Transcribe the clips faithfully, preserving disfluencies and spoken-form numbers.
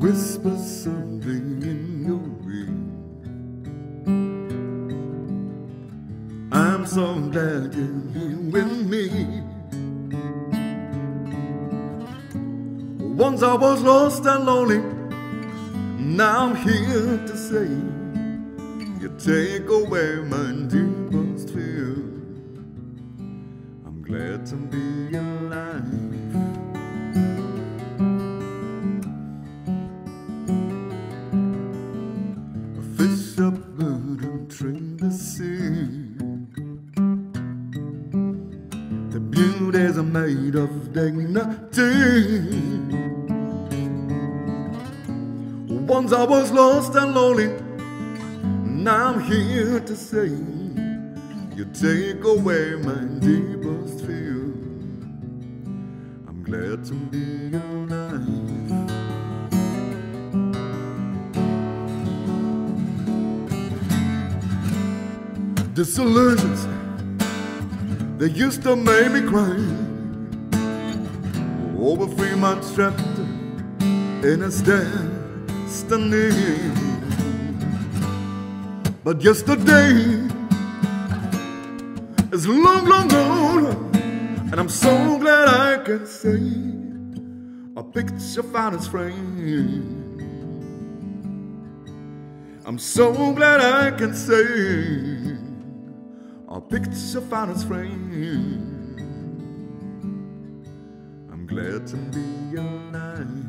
whisper something in your ear. I'm so glad you're here with me. Once I was lost and lonely, now I'm here to say you take away my deepest fear. I'm glad to be alive. A fish, a bird, and tree the sea. The beauties are made of dignity. Once I was lost and lonely, now I'm here to say you take away my deepest fear. I'm glad to be alive. Disillusions, they used to make me cry. Over three months trapped in a stand. But yesterday is long, long gone, and I'm so glad I can say a picture found its frame. I'm so glad I can say a picture found its frame. I'm glad to be alive.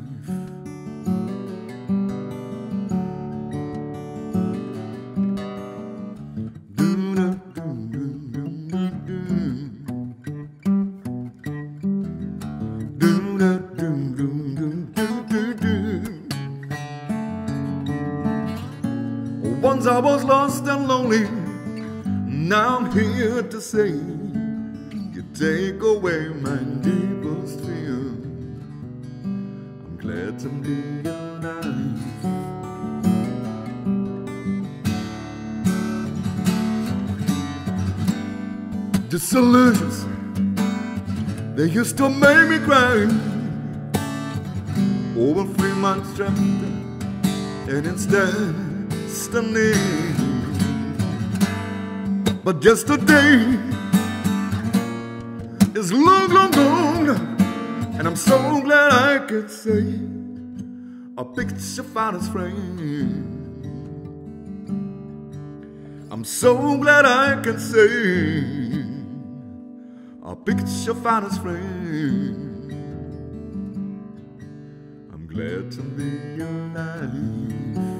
Once I was lost and lonely, now I'm here to say you take away my deepest fear. I'm glad to be alive. Disillusions, they used to make me cry. Over three months trapped, and instead standing. But yesterday is long, long gone, and I'm so glad I could say a picture found its frame. I'm so glad I can say a picture found its frame. I'm glad to be alive.